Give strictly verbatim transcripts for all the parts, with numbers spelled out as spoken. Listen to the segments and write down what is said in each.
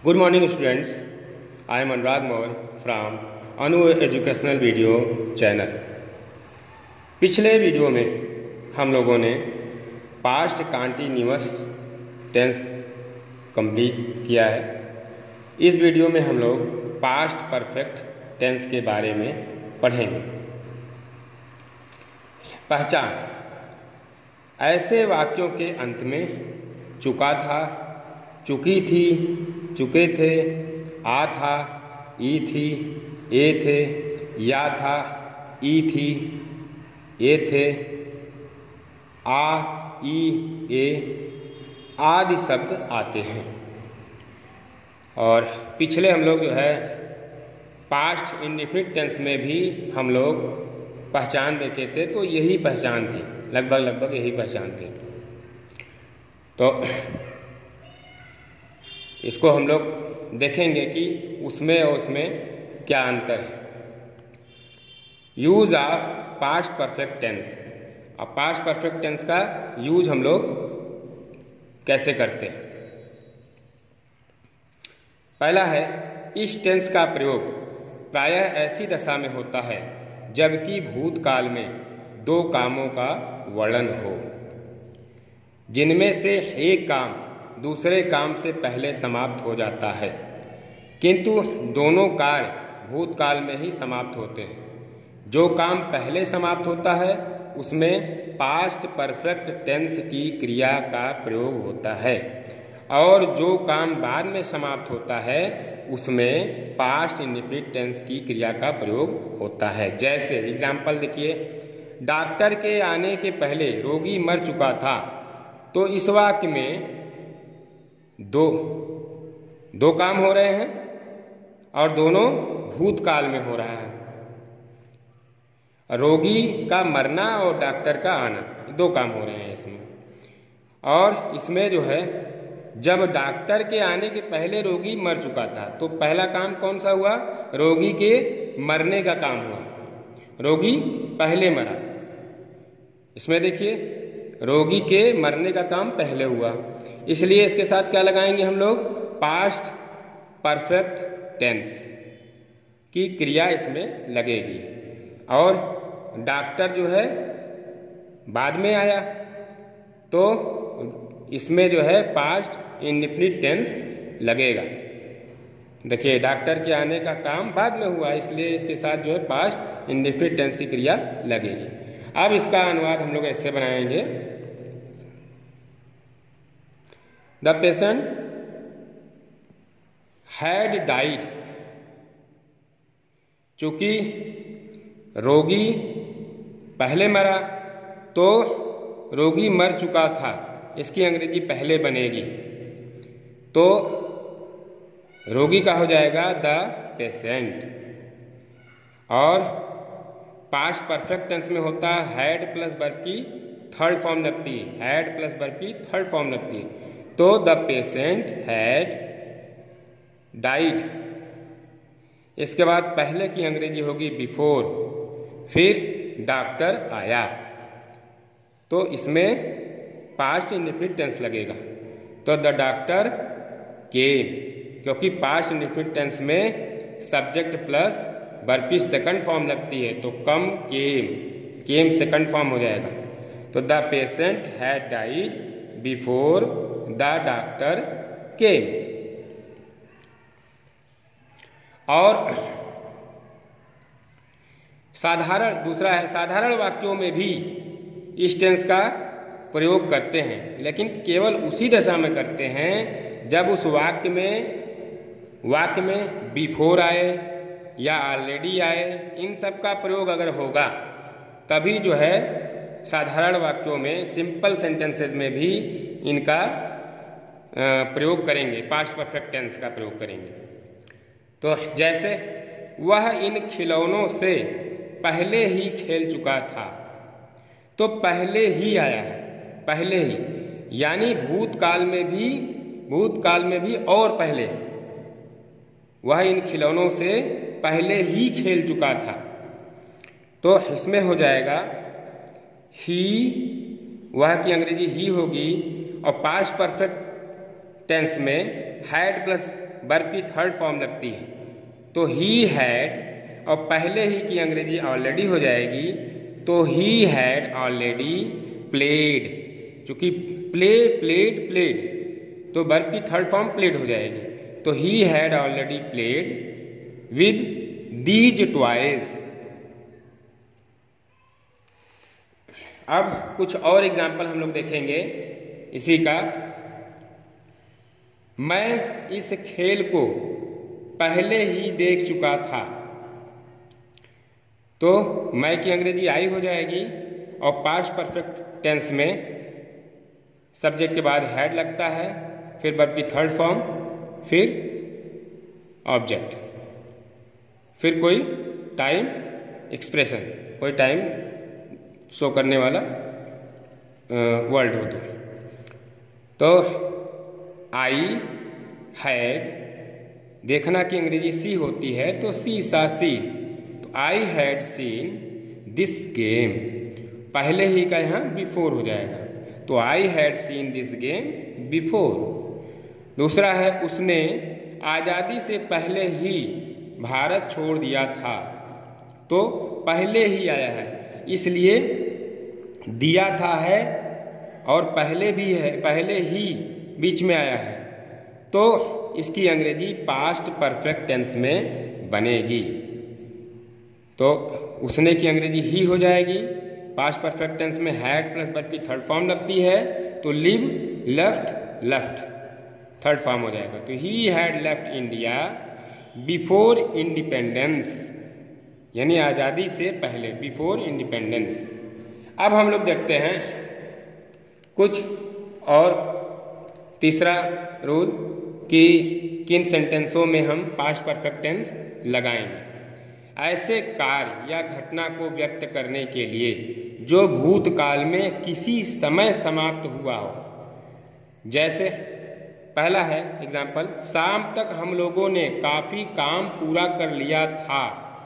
Good morning students, I am Anurag Moore from Anu Educational Video Channel। पिछले video में हम लोगों ने पास्ट कंटिन्यूअस टेंस कंप्लीट किया है। इस वीडियो में हम लोग पास्ट परफेक्ट टेंस के बारे में पढ़ेंगे। पहचान, ऐसे वाक्यों के अंत में चुका था, चुकी थी, चुके थे, आ था, ई थी, ए थे, या था, ई थी, ए थे, आ, ई, ए आदि शब्द आते हैं। और पिछले हम लोग जो है पास्ट इंडेफिनिट टेंस में भी हम लोग पहचान देखे थे, तो यही पहचान थी, लगभग लगभग यही पहचान थी। तो इसको हम लोग देखेंगे कि उसमें और उसमें क्या अंतर है। Use of past perfect tense. अब पास्ट परफेक्ट टेंस का यूज हम लोग कैसे करते हैं। पहला है, इस टेंस का प्रयोग प्रायः ऐसी दशा में होता है जबकि भूतकाल में दो कामों का वर्णन हो, जिनमें से एक काम दूसरे काम से पहले समाप्त हो जाता है, किंतु दोनों कार्य भूतकाल में ही समाप्त होते हैं। जो काम पहले समाप्त होता है उसमें पास्ट परफेक्ट टेंस की क्रिया का प्रयोग होता है, और जो काम बाद में समाप्त होता है उसमें पास्ट इंडेफिनिट टेंस की क्रिया का प्रयोग होता है। जैसे एग्जाम्पल देखिए, डॉक्टर के आने के पहले रोगी मर चुका था, तो इस वाक्य में दो दो काम हो रहे हैं और दोनों भूतकाल में हो रहा है। रोगी का मरना और डॉक्टर का आना, दो काम हो रहे हैं इसमें। और इसमें जो है, जब डॉक्टर के आने के पहले रोगी मर चुका था, तो पहला काम कौन सा हुआ? रोगी के मरने का काम हुआ। रोगी पहले मरा। इसमें देखिए, रोगी के मरने का काम पहले हुआ, इसलिए इसके साथ क्या लगाएंगे हम लोग? पास्ट परफेक्ट टेंस की क्रिया इसमें लगेगी। और डॉक्टर जो है बाद में आया, तो इसमें जो है पास्ट इंडेफिनिट टेंस लगेगा। देखिए, डॉक्टर के आने का काम बाद में हुआ, इसलिए इसके साथ जो है पास्ट इंडेफिनिट टेंस की क्रिया लगेगी। अब इसका अनुवाद हम लोग ऐसे बनाएंगे, द पेशेंट हैड डाइड। चूंकि रोगी पहले मरा, तो रोगी मर चुका था, इसकी अंग्रेजी पहले बनेगी, तो रोगी का हो जाएगा द पेशेंट। और पास्ट परफेक्ट टेंस में होता है हैड प्लस वर्ब की थर्ड फॉर्म लगती है, हैड प्लस वर्ब की थर्ड फॉर्म लगती है, तो द पेशेंट हैड डाइड। इसके बाद पहले की अंग्रेजी होगी बिफोर, फिर डॉक्टर आया, तो इसमें पास्ट इंडेफिनिट टेंस लगेगा, तो द डॉक्टर केम। क्योंकि पास्ट इंडेफिनिट टेंस में सब्जेक्ट प्लस वर्ब की सेकंड फॉर्म लगती है, तो कम केम, केम सेकंड फॉर्म हो जाएगा, तो the patient had died before the doctor came. और साधारण दूसरा है, साधारण वाक्यों में भी इस टेंस का प्रयोग करते हैं, लेकिन केवल उसी दशा में करते हैं जब उस वाक्य में वाक्य में बिफोर आए या ऑलरेडी आए, इन सब का प्रयोग अगर होगा तभी जो है साधारण वाक्यों में, सिंपल सेंटेंसेस में भी इनका प्रयोग करेंगे, पास्ट परफेक्ट टेंस का प्रयोग करेंगे। तो जैसे, वह इन खिलौनों से पहले ही खेल चुका था, तो पहले ही आया है, पहले ही, यानी भूतकाल में भी, भूतकाल में भी और पहले, वह इन खिलौनों से पहले ही खेल चुका था, तो इसमें हो जाएगा ही, वह की अंग्रेजी ही होगी, और पास्ट परफेक्ट टेंस में हैड प्लस वर्ब की थर्ड फॉर्म लगती है। तो ही हैड और पहले ही की अंग्रेजी ऑलरेडी हो जाएगी, तो ही हैड ऑलरेडी प्लेड, चूंकि प्ले प्लेड प्लेड तो वर्ब की थर्ड फॉर्म प्लेड हो जाएगी। तो he had already played with these toys. अब कुछ और एग्जाम्पल हम लोग देखेंगे इसी का। मैं इस खेल को पहले ही देख चुका था, तो मैं की अंग्रेजी आई हो जाएगी और पास्ट परफेक्ट टेंस में सब्जेक्ट के बाद हैड लगता है, फिर वर्ब की थर्ड फॉर्म, फिर ऑब्जेक्ट, फिर कोई टाइम एक्सप्रेशन, कोई टाइम शो करने वाला वर्ड हो। तो तो आई हैड, देखना की अंग्रेजी सी होती है, तो सी सा सीन, तो I had seen this game, पहले ही का यहाँ बिफोर हो जाएगा, तो I had seen this game before. दूसरा है उसने आज़ादी से पहले ही भारत छोड़ दिया था, तो पहले ही आया है, इसलिए दिया था है और पहले भी है, पहले ही बीच में आया है, तो इसकी अंग्रेजी पास्ट परफेक्ट टेंस में बनेगी। तो उसने की अंग्रेजी ही हो जाएगी, पास्ट परफेक्ट टेंस में हैड प्लस वर्ब की थर्ड फॉर्म लगती है, तो leave left left third form हो जाएगा। तो he had left India before independence, यानी आज़ादी से पहले, बिफोर इंडिपेंडेंस। अब हम लोग देखते हैं कुछ और तीसरा रूल कि किन सेंटेंसों में हम पास्ट परफेक्ट टेंस लगाएंगे। ऐसे कार्य या घटना को व्यक्त करने के लिए जो भूतकाल में किसी समय समाप्त हुआ हो, जैसे पहला है एग्जाम्पल, शाम तक हम लोगों ने काफ़ी काम पूरा कर लिया था।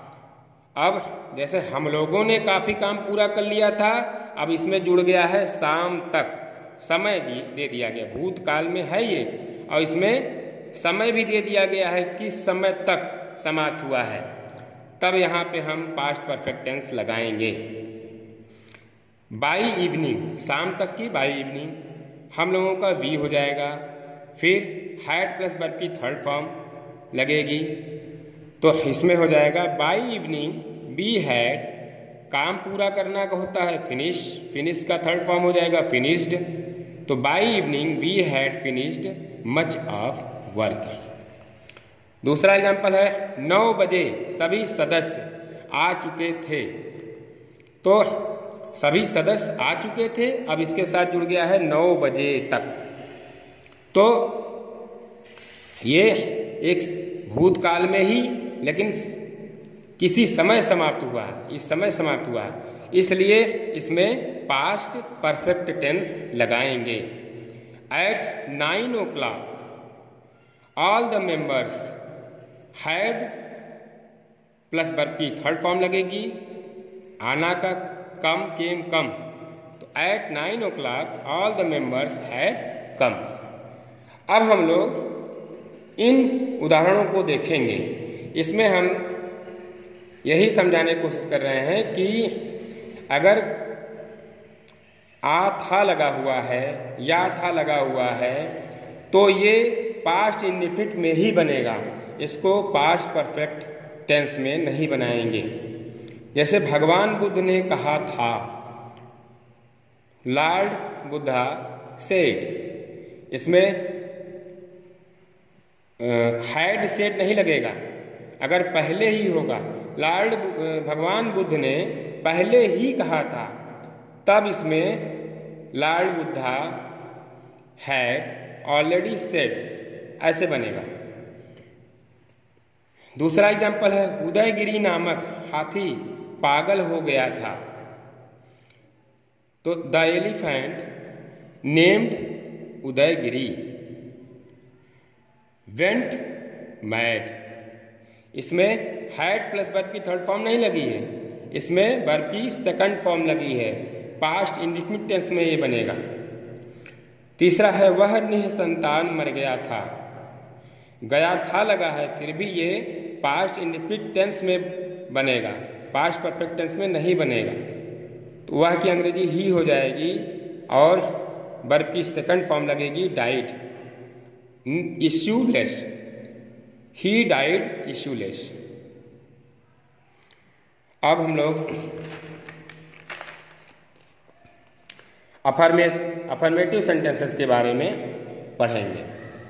अब जैसे हम लोगों ने काफ़ी काम पूरा कर लिया था, अब इसमें जुड़ गया है शाम तक, समय दे दिया गया, भूतकाल में है ये, और इसमें समय भी दे दिया गया है किस समय तक समाप्त हुआ है, तब यहाँ पे हम पास्ट परफेक्ट टेंस लगाएंगे। बाई इवनिंग, शाम तक की बाई इवनिंग, हम लोगों का वी हो जाएगा, फिर हैड प्लस वर्ब की थर्ड फॉर्म लगेगी, तो इसमें हो जाएगा बाई इवनिंग वी हैड, काम पूरा करना का होता है फिनिश, फिनिश का थर्ड फॉर्म हो जाएगा फिनिश्ड, तो by evening we had finished much of work. दूसरा एग्जाम्पल है नौ बजे सभी सदस्य आ चुके थे, तो सभी सदस्य आ चुके थे, अब इसके साथ जुड़ गया है नौ बजे तक, तो ये एक भूतकाल में ही लेकिन किसी समय समाप्त हुआ है, इस समय समाप्त हुआ है, इसलिए इसमें पास्ट परफेक्ट टेंस लगाएंगे। At nine o'clock all the members had plus verb की थर्ड फॉर्म लगेगी, आना का कम केम कम, तो at nine o'clock all the members had come. अब हम लोग इन उदाहरणों को देखेंगे, इसमें हम यही समझाने की कोशिश कर रहे हैं कि अगर आ था लगा हुआ है या था लगा हुआ है तो ये पास्ट इंडिफिनिट में ही बनेगा, इसको पास्ट परफेक्ट टेंस में नहीं बनाएंगे। जैसे भगवान बुद्ध ने कहा था, लॉर्ड बुद्धा सेड, इसमें हैड सेड नहीं लगेगा, अगर पहले ही होगा, लॉर्ड भगवान बुद्ध ने पहले ही कहा था, तब इसमें lord Buddha had already said ऐसे बनेगा। दूसरा एग्जाम्पल है उदयगिरी नामक हाथी पागल हो गया था, तो the elephant named Udaygiri went mad, इसमें हैड प्लस वर्ब की थर्ड फॉर्म नहीं लगी है, इसमें वर्ब की सेकंड फॉर्म लगी है, पास्ट इंडिफिनिट टेंस में ये बनेगा। तीसरा है वह निःसंतान मर गया था, गया था लगा है, फिर भी ये पास्ट इंडेफिनिट टेंस में बनेगा, पास्ट परफेक्ट टेंस में नहीं बनेगा। तो वह की अंग्रेजी ही हो जाएगी और वर्ब की सेकंड फॉर्म लगेगी died, issueless, he died issueless. अब हम लोग अफर्मेटिव सेंटेंसेस के बारे में पढ़ेंगे।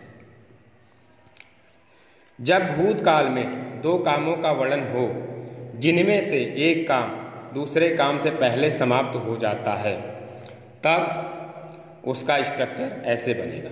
जब भूतकाल में दो कामों का वर्णन हो जिनमें से एक काम दूसरे काम से पहले समाप्त हो जाता है, तब उसका स्ट्रक्चर ऐसे बनेगा।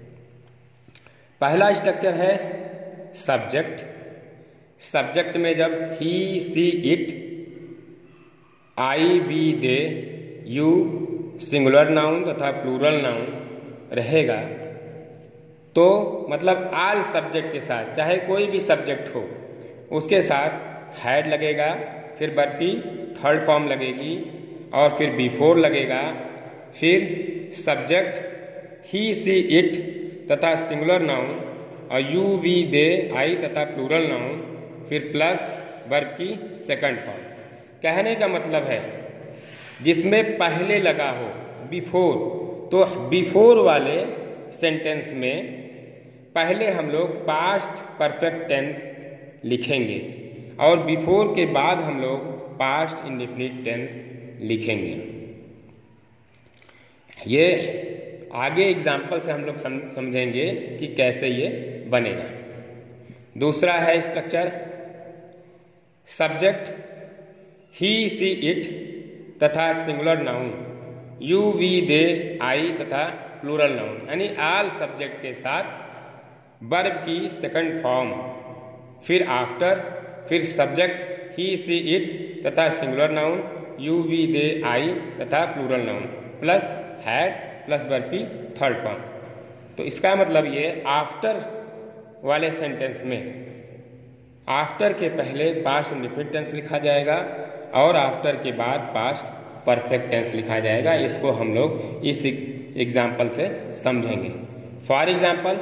पहला स्ट्रक्चर है सब्जेक्ट। सब्जेक्ट में जब he, she, it, I, we, they, you singular noun तथा प्लूरल नाउन रहेगा, तो मतलब आल सब्जेक्ट के साथ, चाहे कोई भी सब्जेक्ट हो, उसके साथ हैड लगेगा, फिर वर्ब की थर्ड फॉर्म लगेगी और फिर बिफोर लगेगा, फिर सब्जेक्ट ही, सी, इट तथा सिंगुलर नाउन और यू, वी, दे, आई तथा प्लूरल नाउन, फिर प्लस वर्ब की सेकंड फॉर्म। कहने का मतलब है जिसमें पहले लगा हो बिफोर, तो बिफोर वाले सेंटेंस में पहले हम लोग पास्ट परफेक्ट टेंस लिखेंगे और बिफोर के बाद हम लोग पास्ट इंडेफिनिट टेंस लिखेंगे। ये आगे एग्जाम्पल से हम लोग समझेंगे कि कैसे ये बनेगा। दूसरा है structure subject he, she, it तथा singular noun you, we, they, I तथा प्लूरल नाउन, यानी आल सब्जेक्ट के साथ वर्ब की सेकंड फॉर्म, फिर आफ्टर, फिर सब्जेक्ट ही, सी, इट तथा singular noun you, we, they, I तथा plural noun plus had plus verb की थर्ड फॉर्म। तो इसका मतलब ये आफ्टर वाले सेंटेंस में आफ्टर के पहले पास्ट इंडेफिनिट टेंस लिखा जाएगा और आफ्टर के बाद पास्ट परफेक्ट टेंस लिखा जाएगा। इसको हम लोग इस एग्जाम्पल से समझेंगे। फॉर एग्जाम्पल,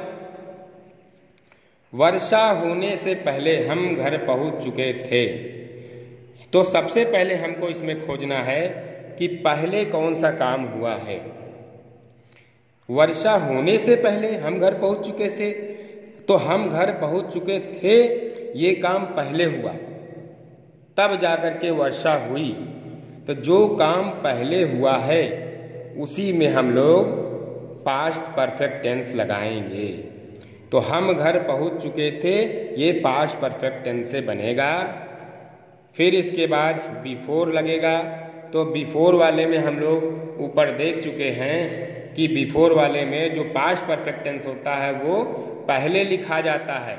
वर्षा होने से पहले हम घर पहुंच चुके थे। तो सबसे पहले हमको इसमें खोजना है कि पहले कौन सा काम हुआ है। वर्षा होने से पहले हम घर पहुंच चुके थे, तो हम घर पहुंच चुके थे ये काम पहले हुआ, तब जाकर के वर्षा हुई। तो जो काम पहले हुआ है उसी में हम लोग पास्ट परफेक्ट टेंस लगाएंगे। तो हम घर पहुंच चुके थे ये पास्ट परफेक्ट टेंस से बनेगा। फिर इसके बाद बिफोर लगेगा। तो बिफोर वाले में हम लोग ऊपर देख चुके हैं कि बिफोर वाले में जो पास्ट परफेक्ट टेंस होता है वो पहले लिखा जाता है।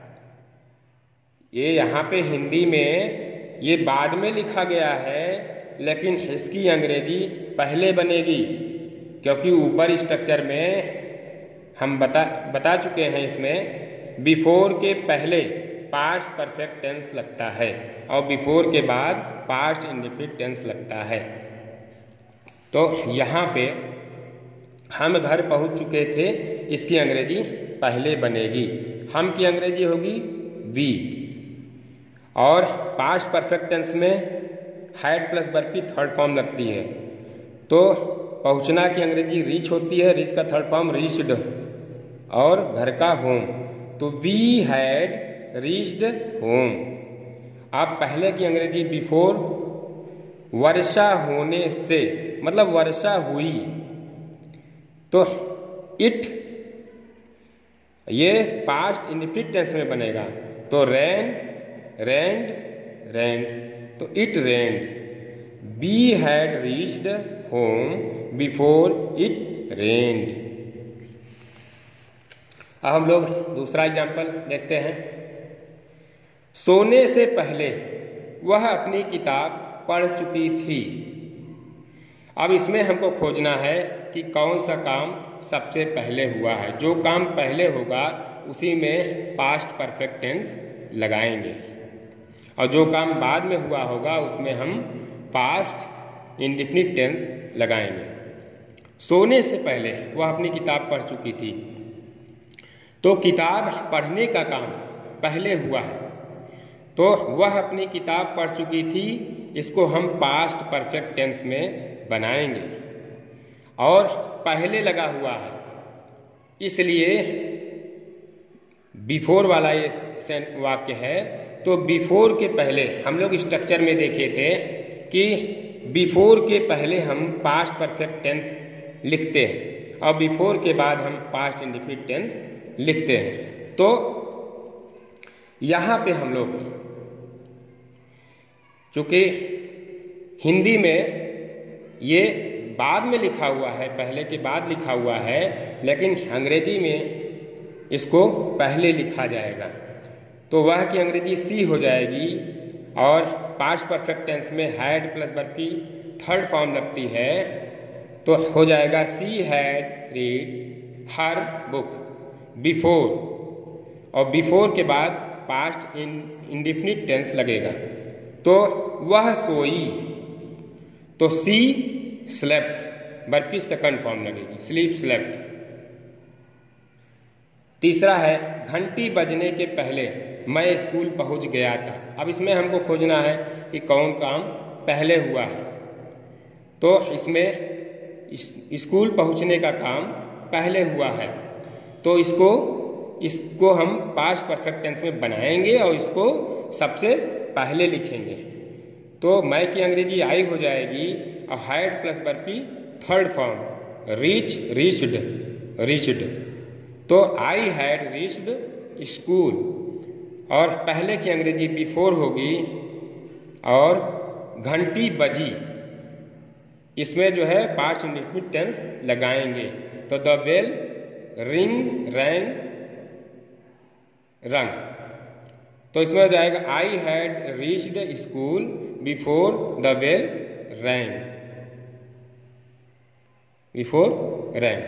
ये यहाँ पे हिंदी में ये बाद में लिखा गया है, लेकिन इसकी अंग्रेजी पहले बनेगी, क्योंकि ऊपर स्ट्रक्चर में हम बता बता चुके हैं इसमें बिफोर के पहले पास्ट परफेक्ट टेंस लगता है और बिफोर के बाद पास्ट इंडेफिनिट टेंस लगता है। तो यहाँ पे हम घर पहुँच चुके थे, इसकी अंग्रेजी पहले बनेगी। हम की अंग्रेजी होगी वी, और पास्ट परफेक्ट टेंस में हैड प्लस वर्ब की थर्ड फॉर्म लगती है। तो पहुंचना की अंग्रेजी रीच होती है, रीच का थर्ड फॉर्म रीच्ड, और घर का होम। तो वी हैड रीच्ड होम। अब पहले की अंग्रेजी बिफोर, वर्षा होने से मतलब वर्षा हुई, तो इट ये पास्ट इंडेफिनिट टेंस में बनेगा। तो रेन रेंड रेंड, तो it rained. We had reached home before it rained. अब हम लोग दूसरा एग्जाम्पल देखते हैं। सोने से पहले वह अपनी किताब पढ़ चुकी थी। अब इसमें हमको खोजना है कि कौन सा काम सबसे पहले हुआ है। जो काम पहले होगा उसी में पास्ट परफेक्ट टेंस लगाएंगे, और जो काम बाद में हुआ होगा उसमें हम पास्ट इंडेफिनिट टेंस लगाएंगे। सोने से पहले वह अपनी किताब पढ़ चुकी थी। तो किताब पढ़ने का काम पहले हुआ है, तो वह अपनी किताब पढ़ चुकी थी, इसको हम पास्ट परफेक्ट टेंस में बनाएंगे। और पहले लगा हुआ है, इसलिए बिफोर वाला ये वाक्य है। तो बिफोर के पहले हम लोग स्ट्रक्चर में देखे थे कि बिफोर के पहले हम पास्ट परफेक्ट टेंस लिखते हैं और बिफोर के बाद हम पास्ट इंडेफिनिट टेंस लिखते हैं। तो यहाँ पे हम लोग चूँकि हिंदी में ये बाद में लिखा हुआ है, पहले के बाद लिखा हुआ है, लेकिन अंग्रेजी में इसको पहले लिखा जाएगा। तो वह की अंग्रेजी सी हो जाएगी और पास्ट परफेक्ट टेंस में हैड प्लस वर्ब की थर्ड फॉर्म लगती है, तो हो जाएगा she had read her book before, और बिफोर के बाद पास्ट इन इंडेफिनिट टेंस लगेगा। तो वह सोई, तो सी स्लेप्ट वर्ब की सेकंड फॉर्म लगेगी, स्लीप स्लेप्ट। तीसरा है घंटी बजने के पहले मैं स्कूल पहुंच गया था। अब इसमें हमको खोजना है कि कौन काम पहले हुआ है। तो इसमें इस, स्कूल पहुंचने का काम पहले हुआ है, तो इसको इसको हम पास्ट परफेक्ट टेंस में बनाएंगे और इसको सबसे पहले लिखेंगे। तो मैं की अंग्रेजी आई हो जाएगी और हैड प्लस वर्ब की third form reach reached reached. तो आई हैड रीच्ड स्कूल, और पहले की अंग्रेजी बिफोर होगी, और घंटी बजी, इसमें जो है पास्ट इंडेफिनिट टेंस लगाएंगे। तो द बेल रिंग रैंग रंग, तो इसमें हो जाएगा I had reached school before the bell rang before rang.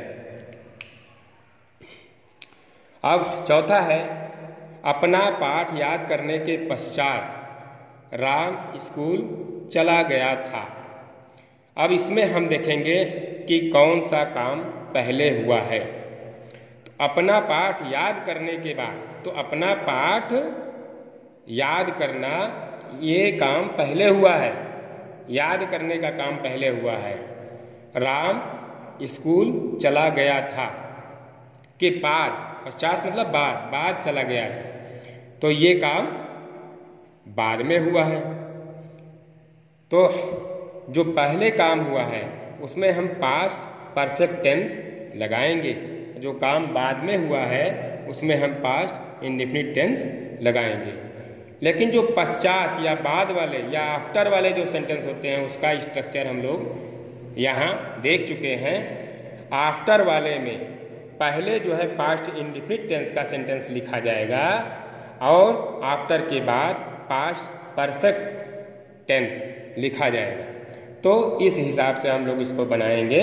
अब चौथा है अपना पाठ याद करने के पश्चात राम स्कूल चला गया था। अब इसमें हम देखेंगे कि कौन सा काम पहले हुआ है। तो अपना पाठ याद करने के बाद, तो अपना पाठ याद करना ये काम पहले हुआ है, याद करने का काम पहले हुआ है। राम स्कूल चला गया था के बाद, पश्चात मतलब बाद, बाद चला गया था, तो ये काम बाद में हुआ है। तो जो पहले काम हुआ है उसमें हम पास्ट परफेक्ट टेंस लगाएंगे, जो काम बाद में हुआ है उसमें हम पास्ट इंडेफिनिट टेंस लगाएंगे। लेकिन जो पश्चात या बाद वाले या आफ्टर वाले जो सेंटेंस होते हैं उसका स्ट्रक्चर हम लोग यहाँ देख चुके हैं। आफ्टर वाले में पहले जो है पास्ट इंडेफिनिट टेंस का सेंटेंस लिखा जाएगा और आफ्टर के बाद पास्ट परफेक्ट टेंस लिखा जाएगा। तो इस हिसाब से हम लोग इसको बनाएंगे।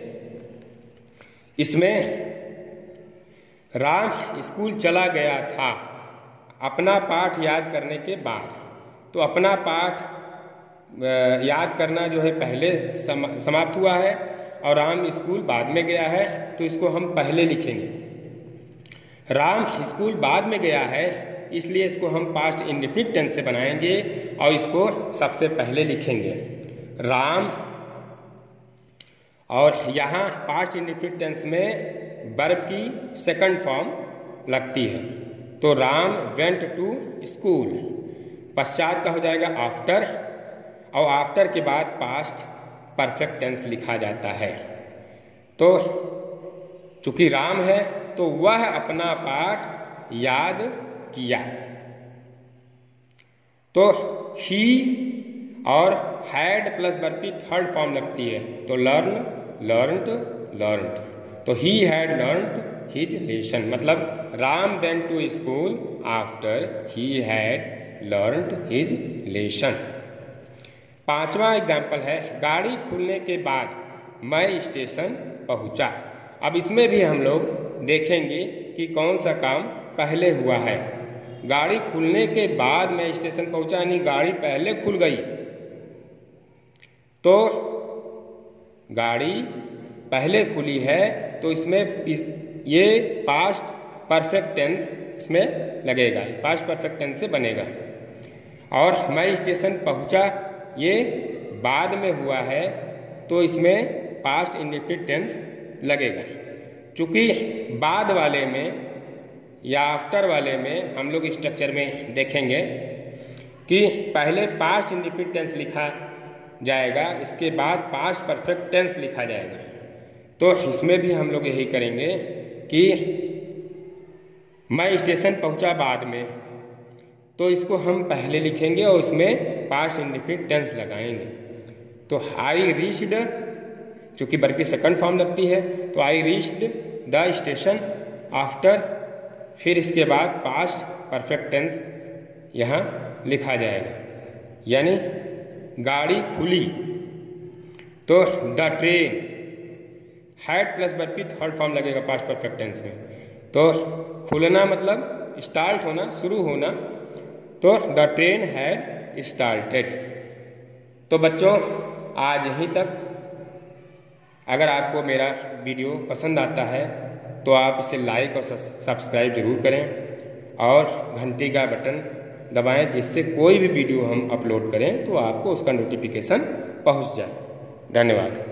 इसमें राम स्कूल चला गया था अपना पाठ याद करने के बाद, तो अपना पाठ याद करना जो है पहले समा, समाप्त हुआ है और राम स्कूल बाद में गया है, तो इसको हम पहले लिखेंगे। राम स्कूल बाद में गया है इसलिए इसको हम पास्ट इंडेफिनिट टेंस से बनाएंगे और इसको सबसे पहले लिखेंगे राम। और यहाँ पास्ट इंडेफिनिट टेंस में वर्ब की सेकंड फॉर्म लगती है, तो राम वेंट टू स्कूल, पश्चात का हो जाएगा आफ्टर, और आफ्टर के बाद पास्ट परफेक्ट टेंस लिखा जाता है। तो चूंकि राम है तो वह अपना पाठ याद किया, तो ही और हैड प्लस वर्ब की थर्ड फॉर्म लगती है, तो लर्न लर्नड लर्नड, तो he had learned his lesson, मतलब Ram went to school after he had learned his lesson. पांचवा एग्जाम्पल है गाड़ी खुलने के बाद मैं स्टेशन पहुंचा। अब इसमें भी हम लोग देखेंगे कि कौन सा काम पहले हुआ है। गाड़ी खुलने के बाद मैं स्टेशन पहुंचा, यानी गाड़ी पहले खुल गई, तो गाड़ी पहले खुली है, तो इसमें ये पास्ट परफेक्ट टेंस इसमें लगेगा, पास्ट परफेक्ट टेंस से बनेगा। और मैं स्टेशन पहुंचा ये बाद में हुआ है तो इसमें पास्ट इंडेफिनिट टेंस लगेगा। चूँकि बाद वाले में या आफ्टर वाले में हम लोग स्ट्रक्चर में देखेंगे कि पहले पास्ट इंडेफिनिट टेंस लिखा जाएगा, इसके बाद पास्ट परफेक्ट टेंस लिखा जाएगा। तो इसमें भी हम लोग यही करेंगे कि मैं स्टेशन पहुंचा बाद में, तो इसको हम पहले लिखेंगे और इसमें पास्ट इंडेफिनिट टेंस लगाएंगे। तो आई रीच्ड, चूँकि वर्ब की सेकंड फॉर्म लगती है, तो I reached the station after, फिर इसके बाद पास्ट परफेक्ट टेंस यहाँ लिखा जाएगा, यानी गाड़ी खुली। तो the train, had plus verb की थर्ड फॉर्म लगेगा पास्ट परफेक्ट टेंस में। तो खुलना मतलब स्टार्ट होना, शुरू होना, तो द ट्रेन हैड स्टार्टेड। तो बच्चों आज यहीं तक। अगर आपको मेरा वीडियो पसंद आता है तो आप इसे लाइक और सब्सक्राइब जरूर करें और घंटी का बटन दबाएं, जिससे कोई भी वीडियो हम अपलोड करें तो आपको उसका नोटिफिकेशन पहुंच जाए। धन्यवाद।